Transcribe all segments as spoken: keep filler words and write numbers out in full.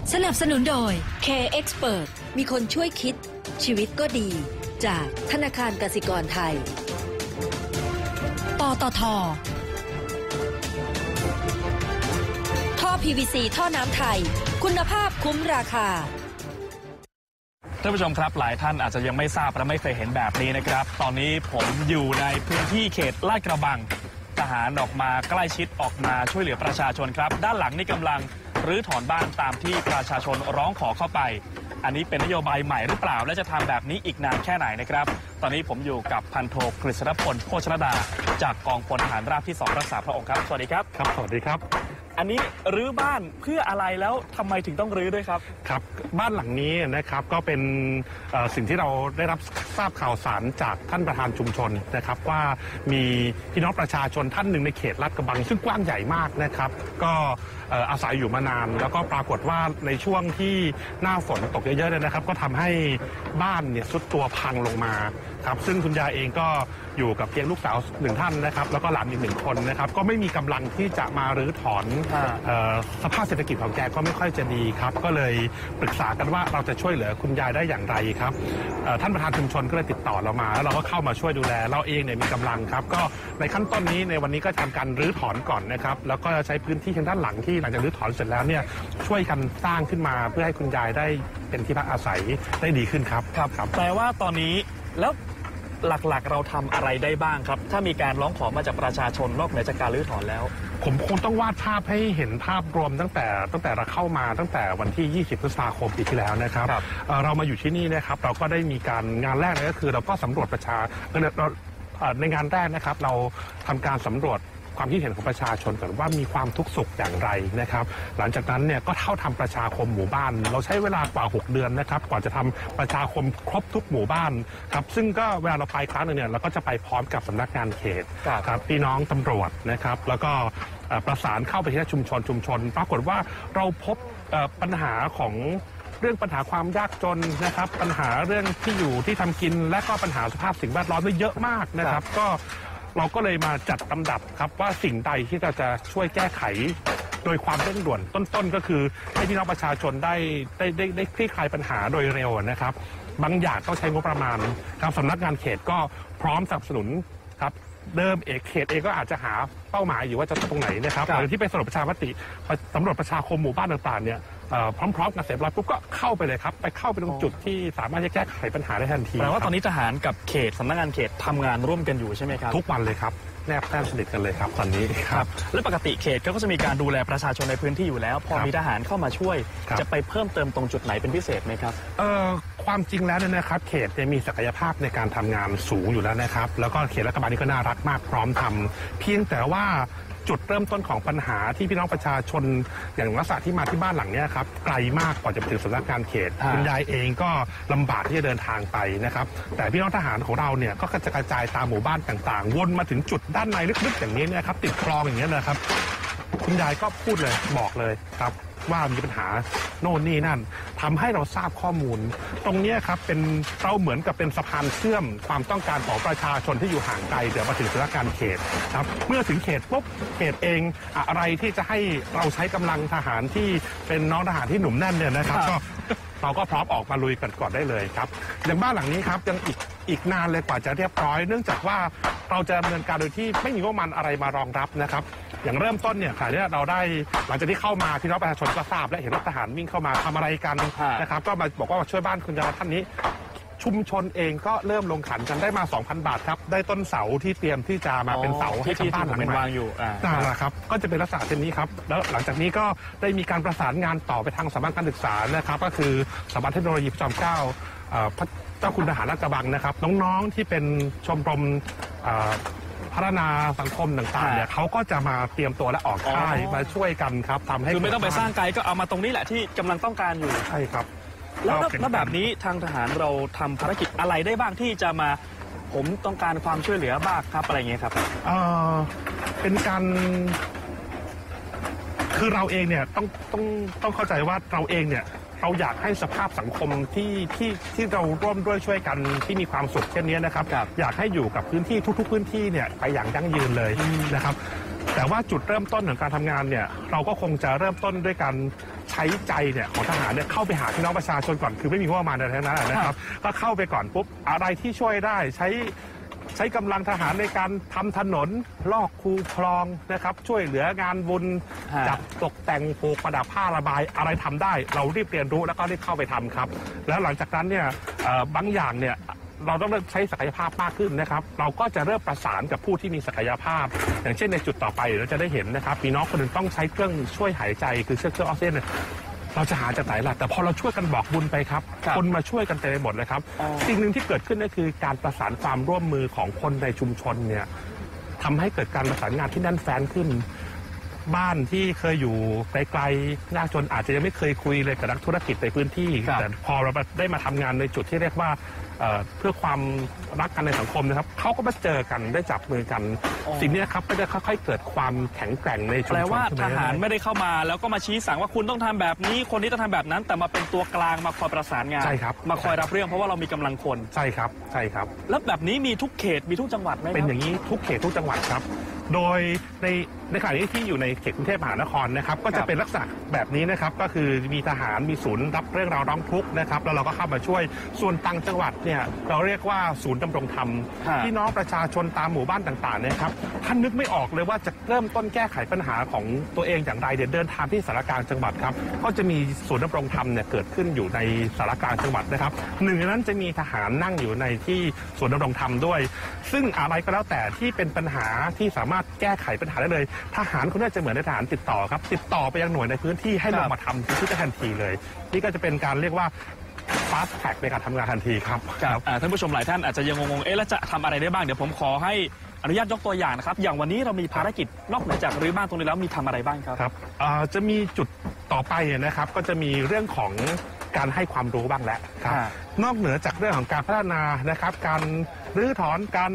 สนับสนุนโดย Care Expert มีคนช่วยคิดชีวิตก็ดีจากธนาคารกสิกรไทยปตท. ท่อ พี วี ซี ท่อน้ำไทยคุณภาพคุ้มราคาท่านผู้ชมครับหลายท่านอาจจะยังไม่ทราบและไม่เคยเห็นแบบนี้นะครับตอนนี้ผมอยู่ในพื้นที่เขตลาดกระบังทหารออกมาใกล้ชิดออกมาช่วยเหลือประชาชนครับด้านหลังนี่กำลังรื้อถอนบ้านตามที่ประชาชนร้องขอเข้าไปอันนี้เป็นนโยบายใหม่หรือเปล่าและจะทำแบบนี้อีกนานแค่ไหนนะครับตอนนี้ผมอยู่กับพันโทกฤษณพลโภชนดาจากกองพลทหารราบที่สองรักษาพระองค์ครับสวัสดีครับครับสวัสดีครับอันนี้รื้อบ้านเพื่ออะไรแล้วทำไมถึงต้องรื้อด้วยครับครับบ้านหลังนี้นะครับก็เป็นสิ่งที่เราได้รับทราบข่าวสารจากท่านประธานชุมชนนะครับว่ามีพี่น้องประชาชนท่านหนึ่งในเขตลาดกระบังซึ่งกว้างใหญ่มากนะครับก็อาศัยอยู่มานานแล้วก็ปรากฏว่าในช่วงที่หน้าฝนตกเยอะๆนะครับก็ทำให้บ้านเนี่ยทรุดตัวพังลงมาครับซึ่งคุณยายเองก็อยู่กับเพียงลูกสาวหนึ่งท่านนะครับแล้วก็หลานอีกหนึ่งคนนะครับก็ไม่มีกำลังที่จะมารื้อถอนสภาพเศรษฐกิจของแกก็ไม่ค่อยจะดีครับก็เลยปรึกษากันว่าเราจะช่วยเหลือคุณยายได้อย่างไรครับท่านประธานชุมชนก็เลยติดต่อเรามาแล้วเราก็เข้ามาช่วยดูแลเราเองเนี่ยมีกำลังครับก็ในขั้นต้นนี้ในวันนี้ก็ทำการรื้อถอนก่อนนะครับแล้วก็ใช้พื้นที่ทางด้านหลังที่หลังจากรื้อถอนเสร็จแล้วเนี่ยช่วยกันสร้างขึ้นมาเพื่อให้คุณยายได้เป็นที่พักอาศัยได้ดีขึ้นครับครับแปลว่าตอนนี้แล้วหลักๆเราทำอะไรได้บ้างครับถ้ามีการร้องขอมาจากประชาชนนอกเหนือจากการรื้อถอนแล้วผมคงต้องวาดภาพให้เห็นภาพรวมตั้งแต่ตั้งแต่เราเข้ามาตั้งแต่วันที่ยี่สิบพฤษภาคมปีที่แล้วนะครับเรามาอยู่ที่นี่นะครับเราก็ได้มีการงานแรกเลยก็คือเราก็สำรวจประชาในงานแรกนะครับเราทำการสำรวจความคิดเห็นของประชาชนก่อนว่ามีความทุกข์สุขอย่างไรนะครับหลังจากนั้นเนี่ยก็เข้าทำประชาคมหมู่บ้านเราใช้เวลากว่าหกเดือนนะครับกว่าจะทำประชาคมครบทุกหมู่บ้านครับซึ่งก็เวลาเราไปครั้งนึงเนี่ยเราก็จะไปพร้อมกับสำนักงานเขตครับพี่น้องตำรวจนะครับแล้วก็ประสานเข้าไปที่ชุมชนชุมชนปรากฏว่าเราพบปัญหาของเรื่องปัญหาความยากจนนะครับปัญหาเรื่องที่อยู่ที่ทำกินและก็ปัญหาสภาพสิ่งแวดล้อมเยอะมากนะครับก็เราก็เลยมาจัดลำดับครับว่าสิ่งใดที่เราจะช่วยแก้ไขโดยความเร่งด่วนต้นๆก็คือให้พี่น้องประชาชนได้ได้ได้ได้คลี่คลายปัญหาโดยเร็วนะครับบางอย่างต้องใช้งบประมาณทางสำนักงานเขตก็พร้อมสนับสนุนครับเดิมเอกเขตเองก็อาจจะหาเป้าหมายอยู่ว่าจะตรงไหนนะครับหรือที่เป็นสำรวจประชามติสำรวจประชาคมหมู่บ้านต่างๆเนี่ยพร้อมๆกันเสร็จแล้วปุ๊บก็เข้าไปเลยครับไปเข้าไปตรงจุดที่สามารถจะแก้ไขปัญหาได้ทันทีแปลว่าตอนนี้ทหารกับเขตสำนักงานเขตทำงานร่วมกันอยู่ใช่ไหมครับทุกวันเลยครับแนบแน่นสนิทกันเลยครับตอนนี้ครับและปกติเขตก็จะมีการดูแลประชาชนในพื้นที่อยู่แล้วพอมีทหารเข้ามาช่วยจะไปเพิ่มเติมตรงจุดไหนเป็นพิเศษไหมครับเอ่อความจริงแล้วเนี่ยนะครับเขตมีศักยภาพในการทำงานสูงอยู่แล้วนะครับแล้วก็เขตรัฐบาลนี้ก็น่ารักมากพร้อมทำเพียงแต่ว่าจุดเริ่มต้นของปัญหาที่พี่น้องประชาชนอย่างลักษณะที่มาที่บ้านหลังนี้ครับไกลมากกว่าจะไปถึงสำนักงานเขตคุณยายเองก็ลำบากที่จะเดินทางไปนะครับแต่พี่น้องทหารของเราเนี่ยก็จะกระจายตามหมู่บ้านต่างๆวนมาถึงจุดด้านในลึกๆอย่างนี้นะครับติดคลองอย่างนี้นะครับคุณยายก็พูดเลยบอกเลยครับว่ามีปัญหาโน่นนี่นั่นทำให้เราทราบข้อมูลตรงนี้ครับเป็นเราเหมือนกับเป็นสะพานเชื่อมความต้องการของประชาชนที่อยู่ห่างไกลเดี๋ยวมาถึงสำนักงานเขตครับเมื่อถึงเขตปุ๊บเขตเองอะไรที่จะให้เราใช้กำลังทหารที่เป็นน้องทหารที่หนุ่มแน่นเนี่ยนะครับก็เราก็พร้อมออกมาลุยกันก่อนได้เลยครับอย่างบ้านหลังนี้ครับยังอีกอีกนานเลยกว่าจะเรียบร้อยเนื่องจากว่าเราจะดำเนินการโดยที่ไม่มีงบประมาณอะไรมารองรับนะครับอย่างเริ่มต้นเนี่ยค่ะเนี่ยเราได้หลังจากที่เข้ามาพี่น้องประชาชนก็ทราบและเห็นรถทหารวิ่งเข้ามาทำอะไรกันนะครับก็มาบอกว่าช่วยบ้านคุณยายท่านนี้ชุมชนเองก็เริ่มลงขันกันได้มา สองพัน บาทครับได้ต้นเสาที่เตรียมที่จะมาเป็นเสาให้กับบ้านหลังใหม่วางอยู่นั่นแหละครับก็จะเป็นลักษณะเช่นนี้ครับแล้วหลังจากนี้ก็ได้มีการประสานงานต่อไปทางสถาบันการศึกษานะครับก็คือสถาบันเทคโนโลยีพระจอมเกล้าเจ้าคุณทหารลาดกระบังนะครับน้องๆที่เป็นชมรมพัฒนาสังคมต่างๆเนี่ยเขาก็จะมาเตรียมตัวและออกค่ายมาช่วยกันครับทำให้คือไม่ต้องไปสร้างไกลก็เอามาตรงนี้แหละที่กำลังต้องการอยู่ใช่ครับแล้วแล้วแบบนี้ทางทหารเราทำภารกิจอะไรได้บ้างที่จะมาผมต้องการความช่วยเหลือบ้างครับอะไรเงี้ยครับเออเป็นการคือเราเองเนี่ยต้องต้องต้องเข้าใจว่าเราเองเนี่ยเราอยากให้สภาพสังคมที่ที่ที่เราร่วมด้วยช่วยกันที่มีความสุขเช่นนี้นะครับอยากให้อยู่กับพื้นที่ทุกๆพื้นที่เนี่ยไปอย่างยั่งยืนเลยนะครับแต่ว่าจุดเริ่มต้นของการทำงานเนี่ยเราก็คงจะเริ่มต้นด้วยการใช้ใจเนี่ยของทหารเนี่ยเข้าไปหาพี่น้องประชาชนก่อนคือไม่มีงบประมาณอะไรทั้งนั้นนะครับก็เข้าไปก่อนปุ๊บอะไรที่ช่วยได้ใช้ใช้กำลังทหารในการทำถนนลอกคูคลองนะครับช่วยเหลืองานบุญจัดตกแต่งปลูกประดับผ้าระบายอะไรทำได้เรารีบเรียนรู้แล้วก็รีบเข้าไปทำครับแล้วหลังจากนั้นเนี่ยบางอย่างเนี่ยเราต้องเริ่มใช้ศักยภาพมากขึ้นนะครับเราก็จะเริ่มประสานกับผู้ที่มีศักยภาพอย่างเช่นในจุดต่อไปเราจะได้เห็นนะครับมีน้องคนหนึ่งต้องใช้เครื่องช่วยหายใจคือเครื่องออกซิเจนเราจะหาจากไหนล่ะแต่พอเราช่วยกันบอกบุญไปครับคนมาช่วยกันเต็มไปหมดเลยครับสิ่งหนึ่งที่เกิดขึ้นก็คือการประสานความร่วมมือของคนในชุมชนเนี่ยทำให้เกิดการประสานงานที่แน่นแฟ้นขึ้นบ้านที่เคยอยู่ไกลๆยากจนอาจจะยังไม่เคยคุยเลยกับนักธุรกิจในพื้นที่แต่พอเราได้มาทำงานในจุดที่เรียกว่าเพื่อความรักกันในสังคมนะครับเขาก็มาเจอกันได้จับมือกันสิ่งนี้ครับก็จะค่อยๆเกิดความแข็งแกร่งในชุมชนแปลว่าทหารไม่ได้เข้ามาแล้วก็มาชี้สั่งว่าคุณต้องทำแบบนี้คนนี้ต้องทำแบบนั้นแต่มาเป็นตัวกลางมาคอยประสานงานใช่ครับมาคอยรับเรื่องเพราะว่าเรามีกำลังคนใช่ครับใช่ครับแล้วแบบนี้มีทุกเขตมีทุกจังหวัดไหมเป็นอย่างนี้ทุกเขตทุกจังหวัดครับโดยในในขณะนี้ที่อยู่ในเขตกรุงเทพมหานครนะครับก็จะเป็นลักษณะแบบนี้นะครับก็คือมีทหารมีศูนย์รับเรื่องราวร้องทุกข์นะครับแล้วเราก็เข้ามาช่วยส่วนต่างจังหวัดเนี่ยเราเรียกว่าศูนย์ดำรงธรรมพี่น้องประชาชนตามหมู่บ้านต่างๆนะครับท่านนึกไม่ออกเลยว่าจะเริ่มต้นแก้ไขปัญหาของตัวเองอย่างไรเดี๋ยวเดินทางที่สารกลางจังหวัดครับก็จะมีศูนย์ดำรงธรรมเนี่ยเกิดขึ้นอยู่ในสารกลางจังหวัดนะครับหนึ่งในนั้นจะมีทหารนั่งอยู่ในที่ศูนย์ดำรงธรรมด้วยซึ่งอะไรก็แล้วแต่ที่เป็นปัญหาที่สามารถแก้ไขปัญหาได้เลยทหารคนนี้จะเหมือนในทหารติดต่อครับติดต่อไปยังหน่วยในพื้นที่ให้ลงมาทำที่ทันทีเลยนี่ก็จะเป็นการเรียกว่าfast track ในการทำงานทันทีครับครับท่านผู้ชมหลายท่านอาจจะยังงงๆเอ๊ะแล้วจะทำอะไรได้บ้างเดี๋ยวผมขอให้อนุญาตยกตัวอย่างนะครับอย่างวันนี้เรามีภารกิจนอกเหนือจากรื้อบ้านตรงนี้แล้วมีทำอะไรบ้างครับครับจะมีจุดต่อไปนะครับก็จะมีเรื่องของการให้ความรู้บ้างแล้วครับนอกเหนือจากเรื่องของการพัฒนานะครับการรื้อถอนการ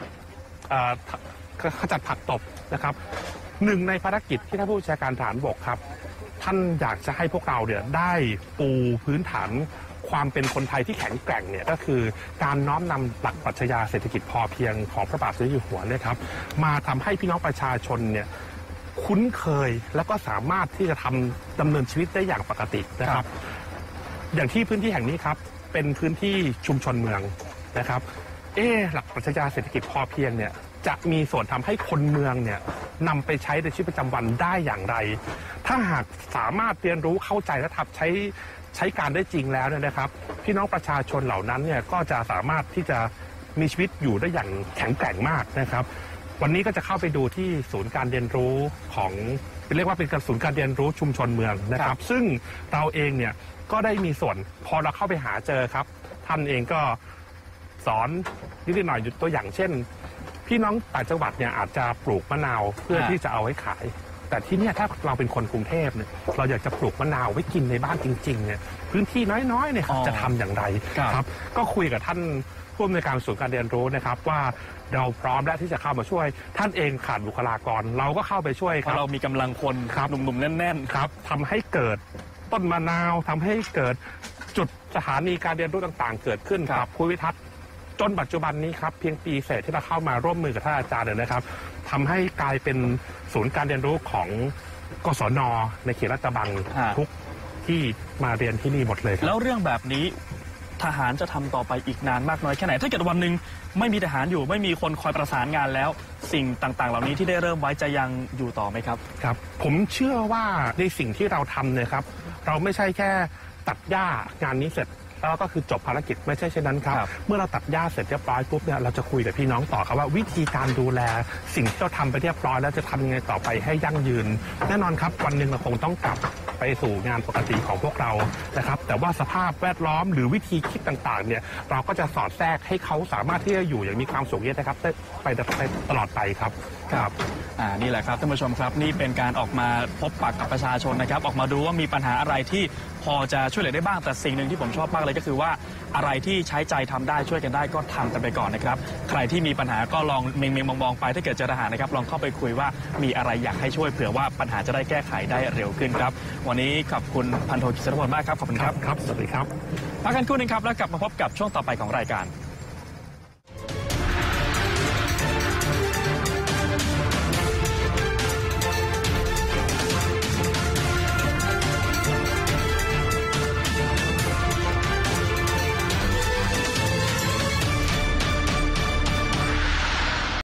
ขจัดผักตบนะครับหนึ่งในภารกิจที่ท่านผู้บัญชาการทหารบกครับท่านอยากจะให้พวกเราเนี่ยได้ปูพื้นฐานความเป็นคนไทยที่แข็งแกร่งเนี่ยก็คือการน้อมนำหลักปรัชญาเศรษฐกิจพอเพียงของพระบาทสมเด็จอยู่หัวเนี่ยครับมาทำให้พี่น้องประชาชนเนี่ยคุ้นเคยแล้วก็สามารถที่จะทำดำเนินชีวิตได้อย่างปกตินะครับอย่างที่พื้นที่แห่งนี้ครับเป็นพื้นที่ชุมชนเมืองนะครับเอ๊หลักปรัชญาเศรษฐกิจพอเพียงเนี่ยจะมีส่วนทำให้คนเมืองเนี่ยนำไปใช้ในชีวิตประจำวันได้อย่างไรถ้าหากสามารถเรียนรู้เข้าใจและทำใช้ใช้การได้จริงแล้วเนี่ยนะครับพี่น้องประชาชนเหล่านั้นเนี่ยก็จะสามารถที่จะมีชีวิตอยู่ได้อย่างแข็งแกร่งมากนะครับวันนี้ก็จะเข้าไปดูที่ศูนย์การเรียนรู้ของเรียกว่าเป็นศูนย์การเรียนรู้ชุมชนเมืองนะครับซึ่งเราเองเนี่ยก็ได้มีส่วนพอเราเข้าไปหาเจอครับท่านเองก็สอนนิดหน่อยตัวอย่างเช่นพี่น้องต่างจังหวัดเนี่ยอาจจะปลูกมะนาวเพื่อที่จะเอาไว้ขายแต่ที่นี่ถ้าเราเป็นคนกรุงเทพเนี่ยเราอยากจะปลูกมะนาวไว้กินในบ้านจริงๆเนี่ยพื้นที่น้อยๆเนี่ยจะทำอย่างไรครับก็คุยกับท่านผู้อำนวยการศูนย์การเรียนรู้นะครับว่าเราพร้อมแล้วที่จะเข้ามาช่วยท่านเองขาดบุคลากรเราก็เข้าไปช่วยครับเรามีกำลังคนหนุ่มๆแน่นๆครับทำให้เกิดต้นมะนาวทำให้เกิดจุดสถานีการเรียนรู้ต่างๆเกิดขึ้นครับภูวิทัศน์จนปัจจุบันนี้ครับเพียงปีเศษที่เราเข้ามาร่วมมือกับท่านอาจารย์เนี่ยนะครับทำให้กลายเป็นศูนย์การเรียนรู้ของกศน.ในเขตลาดกระบังทุกที่มาเรียนที่นี่หมดเลยแล้วเรื่องแบบนี้ทหารจะทำต่อไปอีกนานมากน้อยแค่ไหนถ้าเกิดวันหนึ่งไม่มีทหารอยู่ไม่มีคนคอยประสานงานแล้วสิ่งต่างๆเหล่านี้ที่ได้เริ่มไว้จะยังอยู่ต่อไหมครับครับผมเชื่อว่าในสิ่งที่เราทำเนี่ยครับเราไม่ใช่แค่ตัดหญ้างานนี้เสร็จแล้วก็คือจบภารกิจไม่ใช่เช่นนั้นครับเมื่อเราตัดหญ้าเสร็จเรียบร้อยปุ๊บเนี่ยเราจะคุยกับพี่น้องต่อครับว่าวิธีการดูแลสิ่งที่เราทำไปเรียบร้อยแล้วจะทำยังไงต่อไปให้ยั่งยืนแน่นอนครับวันหนึ่งเราคงต้องกลับไปสู่งานปกติของพวกเรานะครับแต่ว่าสภาพแวดล้อมหรือวิธีคิดต่างๆเนี่ยเราก็จะสอดแทรกให้เขาสามารถที่จะอยู่อย่างมีความสุขเยอะนะครับไปตลอดไปครับครับอ่านี่แหละครับท่านผู้ชมครับนี่เป็นการออกมาพบปะกับประชาชนนะครับออกมาดูว่ามีปัญหาอะไรที่พอจะช่วยเหลือได้บ้างแต่สิ่งหนึ่งที่ผมชอบมากเลยก็คือว่าอะไรที่ใช้ใจทำได้ช่วยกันได้ก็ทำกันไปก่อนนะครับใครที่มีปัญหาก็ลองเมงเมงมองๆไปถ้าเกิดเจอทหารนะครับลองเข้าไปคุยว่ามีอะไรอยากให้ช่วยเผื่อว่าปัญหาจะได้แก้ไขได้เร็วขึ้นครับวันนี้ขอบคุณพันโทกิษณพลมากครับขอบคุณครับครับสวัสดีครับพักกันครู่นึงครับแล้วกลับมาพบกับช่วงต่อไปของรายการ